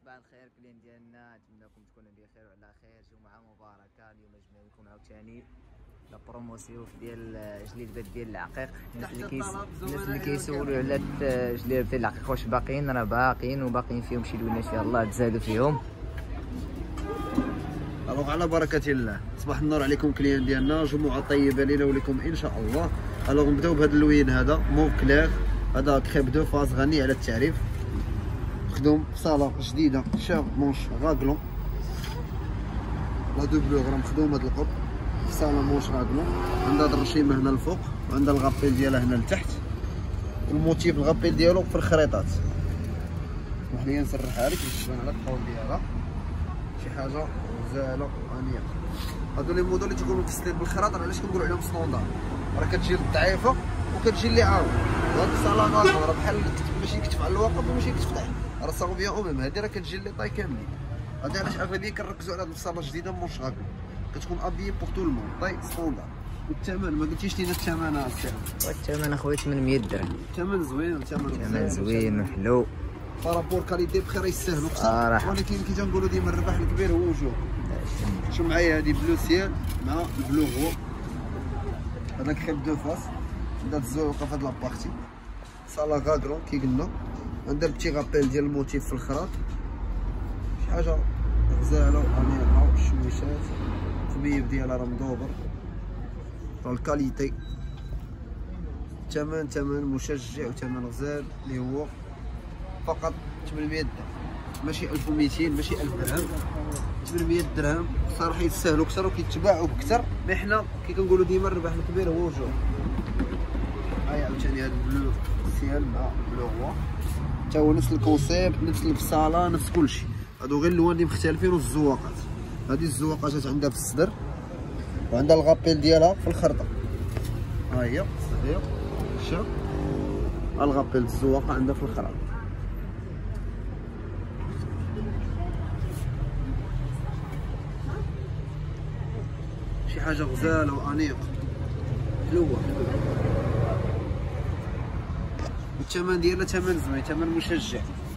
صباح الخير كلين ديالنا، نتمنىكم تكونوا بخير وعلى خير. جمعه مباركه. اليوم جبنا لكم عاوتاني لا بروموسيون ديال جليبات ديال العقيق. الناس اللي كيسولوا على جليبات ديال العقيق واش باقيين، راه باقيين فيهم شي لوينات ان شاء الله تزادوا فيهم. الوغ على بركه الله. صباح النور عليكم كليان ديالنا، جمعه طيبه لينا ولكم ان شاء الله. الوغ نبداو بهذا اللوين هذا مون كلير، هذا كريب دو فاز غني على التعريف، مخدوم صاله جديده شاب مونش غاكلون لا دوبلور، راه مخدوم هذا القرب صاله مونش غاكلون، عندها الرشيمه هنا الفوق وعندها الغابيل ديالها هنا لتحت، والموتيف الغابيل ديالو في الخريطات. اسمح لي نسرحها لك باش تبان على الطول ديالها شي حاجه غزاله انيقه. هادو لي موديل اللي تيكونوا مفصلين بالخراط، علاش كنقولوا عليهم ستوندار، راه كتجي الضعيفه وكتجي اللي عاود. هاد الصاله غاكلون راه بحال ماشي كتف على الواقف وماشي كتف تحت، راه صاغو بيان او ميم. هادي راه كتجي لي طاي كاملين. هادي علاش اغلبيه كنركزوا على هاد الصاله الجديده مونش غاكلون، كتكون ابيي بوغ تو المون طاي ستوندار. والثمن ما قلتيش لينا الثمن السي؟ الثمن اخويا 800 درهم. الثمن زوين، الثمن زوين وحلو بارابور كاليتي بخير، يستاهلوا بصح. ولكن كي تنقولوا ديما الربح الكبير هو وجوه. شوف معايا هادي بلو سيال مع بلو غو، هذا كريب دو فاس، عندها الزويقه في هاد لابارتي، صاله غاكلون كي قلنا، عندها البتي غابيل ديال الموتيف في الخراط، شي حاجه غزاله وانيقه. الشويشات الطبيب ديالها راه مدوبر، راه الكاليتي. ثمن مشجع وثمن غزال اللي هو فقط 800 درهم، ماشي 1200 ماشي 1000 درهم، 800 درهم صراحه يستاهلوا اكثر وكيتباعوا بكثر. مي حنا كي كنقولوا ديما الربح الكبير هو وجوه. هاي عاوتاني هذا البلو سيال مع بلو غوا، حتى هو نفس الكونسيبت، نفس الفصاله، نفس كلشي. هادو غير اللوان اللي مختلفين والزواقات. هذه الزواقات عندها في الصدر وعندها الغابيل ديالها في الخرطه. ها هي شوف الغابيل الزواقه عندها في الخرطه. شي حاجه غزاله وانيقه حلوه. الثمن ديالها ثمن زوين، ثمن مشجع،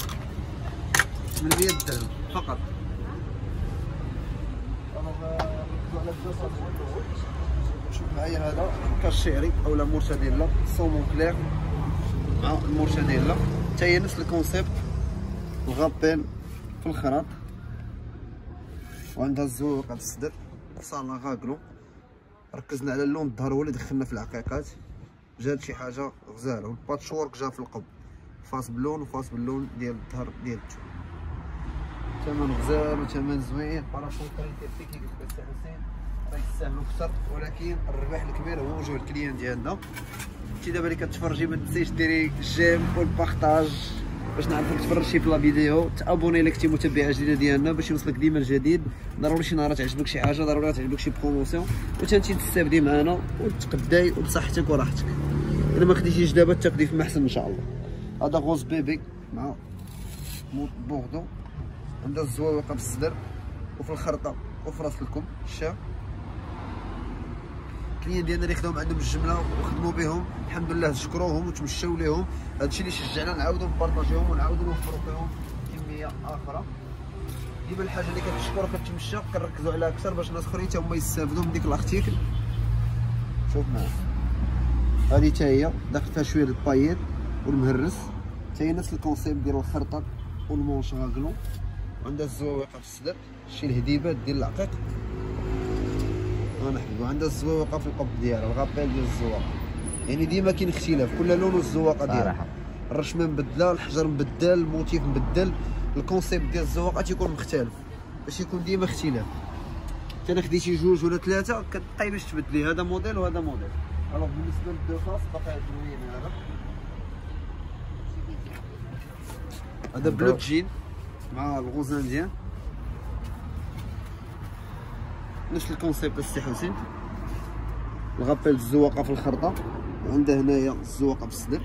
800 درهم فقط. شوف معايا هذا كاشيري اولا مورتاديلا سومون كلير مع المورتاديلا، حتى هي نفس الكونسيبت، الغابيل في الخراط وعندها الزويقه في الصدر، صاله غاكلون. ركزنا على اللون الظهر هو اللي دخلنا في العقيقات، جات شي حاجه غزاله. والباتشورك جا في القب، فاس باللون وفاس باللون ديال الظهر ديال الثوب. ثمن غزال وثمن زوين، باراشون كاليتي كي قلت السي حسين راه يستاهلوا اكثر، ولكن الربح الكبير هو وجه الكليان ديالنا. انتي دابا اللي كتفرجي ما تنسيش ديري جيم والبارطاج باش نعرفوك تفرجتي في لا فيديو، تابوني لك تي متابعه جديده ديالنا باش يوصلك ديما الجديد. ضروري شي نهار تعجبك شي حاجه، ضروري تعجبك شي بروموسيون وتنتي تستافدي معنا وتقداي وبصحتك وراحتك. الا ما خديتيش دابا تاخدي في محسن ان شاء الله. هذا غوز بيبي مع بوردو، عندها الزواوقه في الصدر وفي الخرطه وفي راس الكم. الشاب الكليان ديالنا اللي خداهم عندهم الجمله وخدموا بهم الحمد لله، تشكروهم وتمشاو ليهم. هادشي اللي شجعنا نعاودو نبارطاجيوهم ونعاودو نوفرو فيهم كميه اخرى. ديما الحاجه اللي كتشكر كتمشى كنركزوا عليها اكثر باش الناس اخرين حتى هما يستافدوا من ديك الارتيكل. شوف معايا هادي حتى هي داخل فيها شويه ديال البايير والمهرس، حتى هي نفس الكونسيبت ديال الخرطه والمونش غاكلون، وعندها الزواوقه في الصدر، شي الهديبات ديال العقيق ونحبوا. عندها الزواوقه في القب ديالها، الغابيل ديال الزواقه. يعني ديما كاين اختلاف، كل لون والزواقه ديالها، الرشمه مبدله، الحجر مبدل، الموتيف مبدل، الكونسيبت ديال الزواقه تيكون مختلف باش يكون ديما اختلاف. حتى خديتي جوج ولا ثلاثه كتبقاي باش تبدلي، هذا موديل وهذا موديل. الوغ بالنسبه للدو فاس باقي هاد اللوين هذا بلو جين مع الغوز انديان، نفس الكونسيبت السي حسين، الغابيل الزواقه في الخرطه وعندها هنايا الزواقه في الصدر.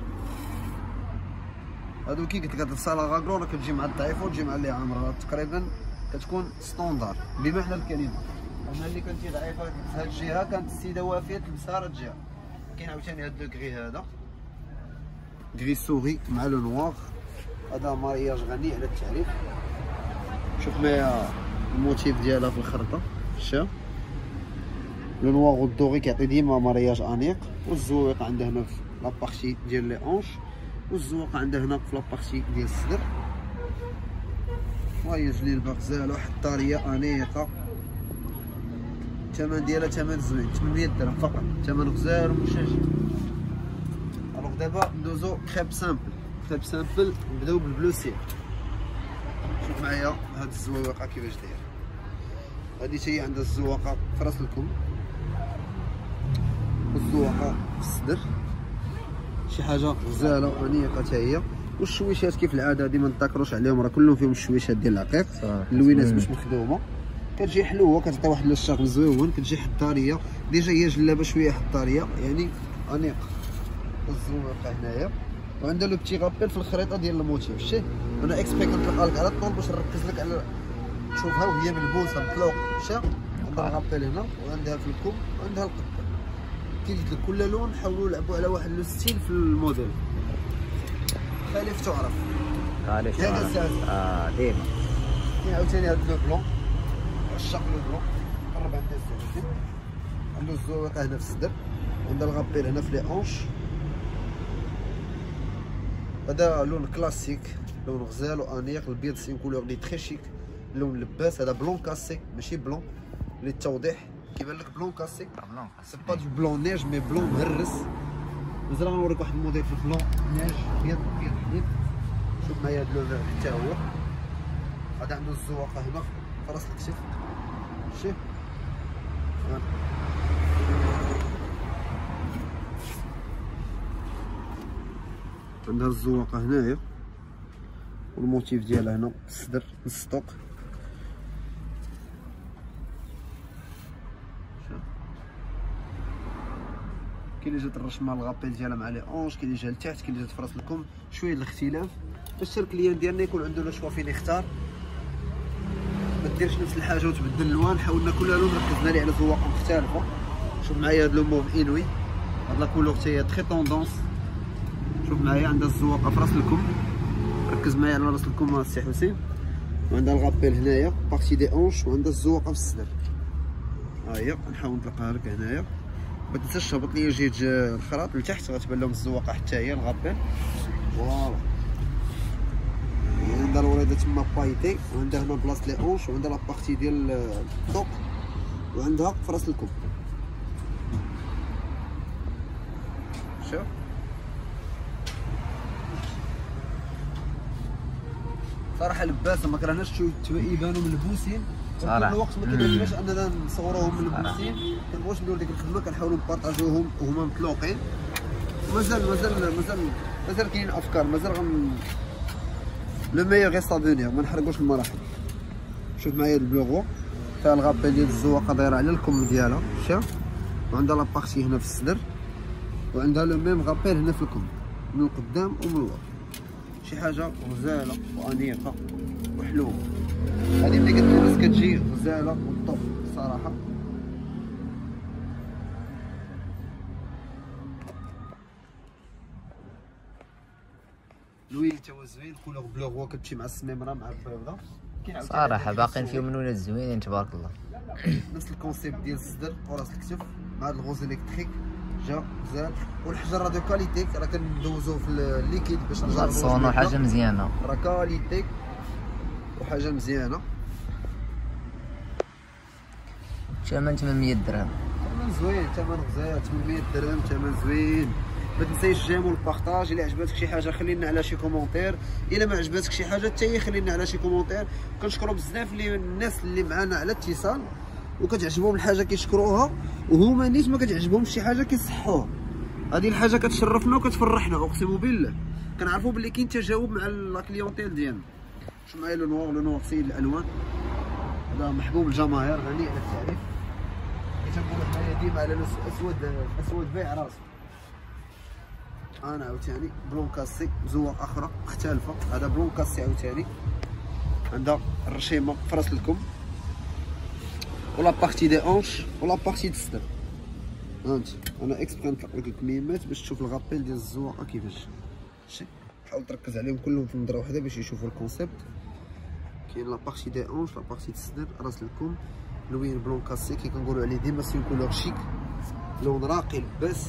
هادو كي قلت لك هاد الصاله غاكلون راه كتجي مع الضعيفه وتجي مع اللي عامره، تقريبا كتكون ستوندار بمعنى الكلمه. انا اللي كنتي ضعيفه في هاد الجهه كانت السيده وافيه تلبسها هاد الجهه. كاين عاوتاني هاد لو كغي، هذا كغي سوري مع لو نوار، هذا مارياج غني على التعريف. شوف معايا الموتيف ديالها في الخرطه، شا لو نوار والدوغي كيعطي ديما مارياج انيق. والزويق عندها هنا في لابارتي ديال لي اونش، والزويق عندها هنا في لابارتي ديال الصدر. وهي جليبه غزاله واحد الطاريه انيقه. الثمن ديالها ثمن زوين، 800 درهم فقط، ثمن غزال ومشجع. الوغ دابا ندوزو كريب سامبل. كريب سامبل نبداو بالبلو سيل. شوف معايا هاد الزواقه كيفاش داير. هادي حتى هي عندها الزواقه في راس الكم والزواقه في الصدر، شي حاجه غزاله وانيقه حتى هي. والشويشات كيف العاده هادي ما نتاكروش عليهم، راه كلهم فيهم الشويشات ديال العقيق، اللوينات مش مخدومه، كتجي حلوه، كتعطي واحد للشاق زوين، كتجي حضاريه. ديجا هي جلابه شويه حضاريه يعني انيقه. الزواقه هنايا وعندها لو بتي غابيل في الخريطه ديال الموتيف. شتي انا اكسبري كنطلق لك على الطول باش نركز لك على تشوفها وهي ملبوسه مطلوق. شا عندها غابيل هنا وعندها في الكم وعندها القدام. كي قلت لك كل لون حاولوا نلعبوا على واحد لو ستيل في الموديل. خالف تعرف ديما كاين عاوتاني هاد لو بلون، عشاق لو بلون، قرب عندنا الزوين. عنده الزواقه هنا في الصدر، عندها الغابيل هنا في لي اونش. هذا لون كلاسيك، لون غزال وانيق. البيض سي كولور لي تري شيك، لون لباس. هذا بلون كاسي ماشي بلون للتوضيح، كيبان لك بلون كاسي. سي با دو بلون نيج مي بلون مهرس. مازال غنوريك واحد الموديل في البلون نيج بيض بيض بيض. شوف معايا هاد لو فيغ حتى هو. هذا عنده الزواقه هنا في راس الكتف. شتي عندها الزواقه هنايا والموتيف ديالها هنا في الصدر السطوق. كاين اللي جات الرشمه الغابيل ديالها مع لي اونج، كاين اللي جا لتحت، كاين اللي جات في راس الكم. شويه الاختلاف باش الكليان ديالنا يكون عنده لو شوا فين يختار، ما ديرش نفس الحاجه وتبدل الالوان. حاولنا كل لون ركزنا ليه على زواقه مختلفه. شوف معايا هاد لو موف انوي، هاد لا كولور حتى هي تري طوندونس. شوف معايا عندها الزواقه في راس الكم، ركز معايا على راس الكم السي حسين. وعندها الغابيل هنايا بارتي دي اونش، وعندها الزواقه في الصدر. ها هي نحاول نطلقها لك هنايا. ما تنساش تهبط ليا جيج الخراط لتحت، غتبان لهم الزواقه حتى هي الغابيل. فوالا عندها الوريده تما بايتي، وعندها هنا بلاصه لي اونش، وعندها لا بارتي ديال الطوق، وعندها في راس الكم. شوف صراحه لباسه ما كرهناش يبانوا ملبوسين صراحه. كل الوقت ما كيبانش اننا نصوروهم ملبوسين، كنبغيوش نديرو ديك الخدمه، كنحاولوا نبارطاجيوهم وهما مطلوقين. مازال كاينين افكار، مازال لو ميور غيستا فونيغ، ما نحرقوش المراحل. شوف معايا البلوغو فيها الغابيل ديال الزواقه دايره على الكم ديالها. شا وعندها لابارتي هنا في الصدر، وعندها لو ميم غابيل هنا في الكم من القدام ومن الورا. شي حاجه غزاله وانيقه وحلوه. هذه ملي كتلبس كتجي غزاله والطوب الصراحه. لويل تا هو زوين، كولور بلو هو كتمشي مع السميمره مع البيضه. صراحه باقيين فيهم لونات زوينين تبارك الله. نفس الكونسيبت ديال الصدر وراس الكتف مع هاد الغوز الكتريك جا غزال. والحجر راه دو كاليتي، راه كندوزوه في الليكيد باش نجربوه. صونو حاجه مزيانه، راه كاليتي وحاجه مزيانه. ثمن 800 درهم. ثمن زوين، ثمن غزال، 800 درهم ثمن زوين. ما تنسايش الجيم والبارطاج. الا عجباتك شي حاجه خلينا على شي كومونتير، الا ما عجباتك شي حاجه حتى هي خلينا على شي كومونتير. كنشكروا بزاف الناس اللي معنا على اتصال وكتعجبهم الحاجه كيشكروها، وهما نيت ما كتعجبهمش شي حاجه كيصحوها. هذه الحاجه كتشرفنا وكتفرحنا، اقسم بالله. كنعرفوا باللي كاين تجاوب مع لا كليونتيل ديالنا. شوف معايا لو نوار سيد الالوان، هذا محبوب الجماهير غني على التعريف. كتنقولوا حنايا ديما على اسود بيع راسو. انا عاوتاني بلون كاسي زواق اخرى مختلفه. هذا بلون كاسي عاوتاني، عندها الرشيمه في راس الكم ولا بارتي دي اونش ولا بارتي دي الصدر. هانت انا اكسبري نطلق لك الكميمات باش تشوف الغابيل ديال الزواقه كيفاش. شتي حاول تركز عليهم كلهم في نظره واحده باش يشوفوا الكونسيبت كاين لابارتي دي اونج، لابارتي الصدر، راس الكم، لوين بلون كاسي كي كنقولوا عليه ديما سي كولور شيك، لون راقي لباس.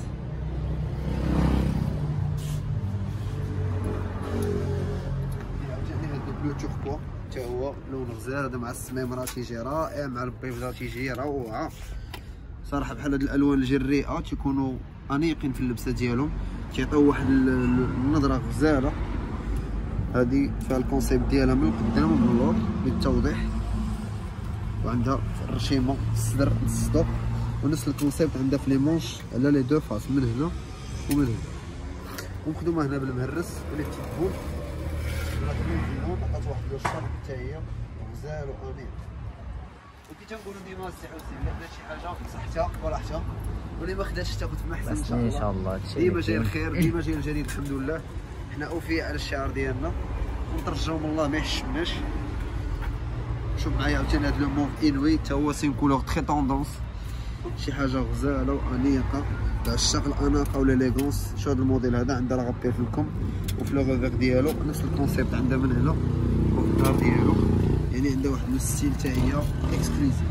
عاوتاني هاد البلو توركوا حتى هو لون غزال، هذا مع السميمره تيجي رائع، مع البيفجا تيجي روعه صراحه. بحال هاد الالوان الجريئه تيكونوا انيقين في اللبسه ديالهم، تيعطيو واحد النظره غزاله. هذه فيها الكونسيبت ديالها من القدام ومن اللور للتوضيح، وعندها الرشيمه الصدر الصدر، ونفس الكونسيبت عندها في لي مونش على لي دو فاس من هنا ومن هنا، ومخدومه هنا بالمهرس ولي تيبول. هذا من هنا عطات واحد لو شارب حتى هي غزال وانيق. وكي تنقولوا ديما السي حسين الا خدات شي حاجه صحتها وراحتها، واللي ما خداتش تاخذ في محسن ان شاء الله. ديما جاي الخير، ديما جاي الجديد الحمد لله. حنا اوفياء على الشعار ديالنا ونترجاو من الله ما يحشمناش. شوف معايا عاوتاني هاد لو موف انوي حتى هو سين كولور تري طوندونس، شي حاجه غزاله وانيقه لعشاق الاناقه والاليغونس. شوف هاد الموديل هذا عندها لا غابير في الكم وفي لو ريفير ديالو، نفس الكونسيبت عندها من هنا وفي الظهر ديالو، يعني عندها واحد لو ستيل حتى هي اكسكلوزيف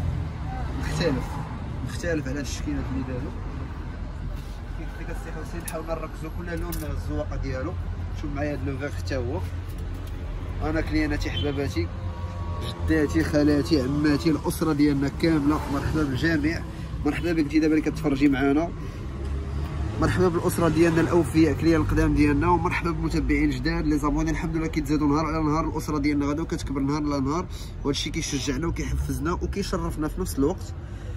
مختلف على هاد الشكيلات اللي داروا. كيف قلت لك السي حسين حاولنا نركزوا كل لون الزواقه ديالو. شوف معايا هاد لو فيغ حتى هو، انا كلياناتي حباباتي جداتي خالاتي عماتي الاسره ديالنا كامله، مرحبا بالجميع. مرحبا بك انت دابا اللي كتفرجي معنا، مرحبا بالاسره ديالنا الاوفياء كليان القدام ديالنا، ومرحبا بالمتابعين الجداد لي زابوني. الحمد لله كيتزادوا نهار على نهار، الاسره ديالنا غدا وكتكبر نهار على نهار، وهذا الشيء كيشجعنا وكيحفزنا وكيشرفنا في نفس الوقت.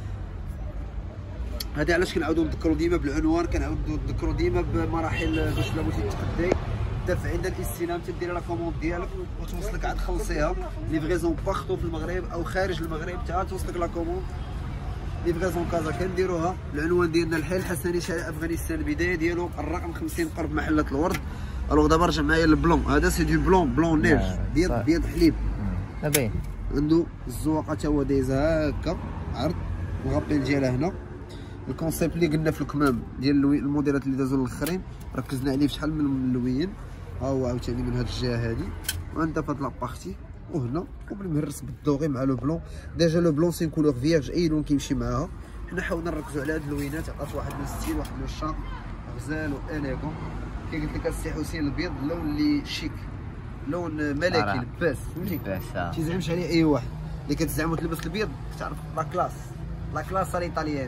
هذا علاش كنعاودوا نذكروا ديما بالعنوان، كنعاودوا نذكروا ديما بمراحل باش لا بغيتي تقدي دافع عند الاستلام تديري لا كوموند ديالك وتوصلك عاد تخلصيها ليفغيزون باغتو في المغرب او خارج المغرب، حتى توصلك لا كوموند ليفغيزون كازا كنديروها. العنوان ديالنا الحي الحسني شارع افغانستان، البدايه ديالو الرقم 50 قرب محلات الورد. الوغ دابا رجع معايا البلون، هذا سي دو بلون نيج بيض حليب باين، عنده الزواقه تا هو دايزه هكا عرض، الغابيل ديالها هنا. الكونسيبت اللي قلنا في الكمام ديال الموديلات اللي دازو الاخرين ركزنا عليه في شحال من اللوين، ها هو عاوتاني من هاد الجهه هادي، وعندها فهاد لابارتي وهنا وبالمهرس بالدوغي مع لو بلون. ديجا لو بلون سين كولور فيرج، اي لون كيمشي معاها. حنا حاولنا نركزوا على هاد اللوينات، عطات واحد لو ستيل واحد لو شارم غزال واليغون. كي قلت لك السي حسين البيض اللون اللي شيك، لون ملكي لباس، فهمتي تيزعمش عليه اي واحد. اللي كتزعمو تلبس البيض كتعرف لا كلاس الايطاليان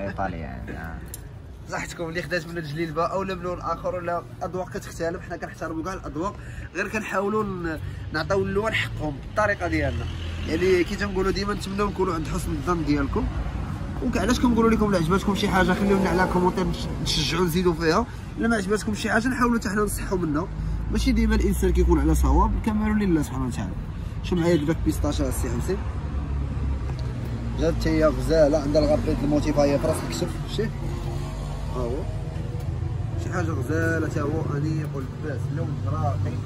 صحتكم. اللي خدات من الجليلبه او لون اخر ولا اذواق كتختلف، حنا كنحترموا كاع الاذواق، غير كنحاولوا نعطيو اللون حقهم بالطريقه ديالنا. يعني كي تنقولوا ديما نتمنوا نكونوا عند حسن الظن ديالكم. وعلاش كنقولوا لكم الا عجباتكم شي حاجه خليونا على كومونتير نشجعوا نزيدوا فيها، الا ما عجباتكم شي حاجه نحاولوا حتى حنا نصحوا منها. ماشي ديما الانسان كيكون على صواب، الكمال لله سبحانه وتعالى. شوف معايا الباك بيستاشا السي حسين، جات حتى هي غزاله، عندها الغابيط الموتيفاي في راس الكشف، شتي ها هو شي حاجه غزاله حتى هو انيق ولباس، لون راقي.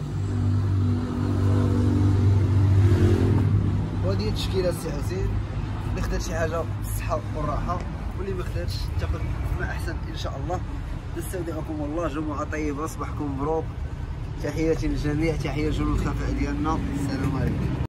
وهذه هي التشكيله السي حسين. اللي خدات شي حاجه بالصحه والراحه، واللي ما خداتش تاخذ ما احسن ان شاء الله. نستودعكم الله، جمعه طيبه، صباحكم مبروك. تحياتي للجميع، تحيه لجنود الخفاء ديالنا، السلام عليكم.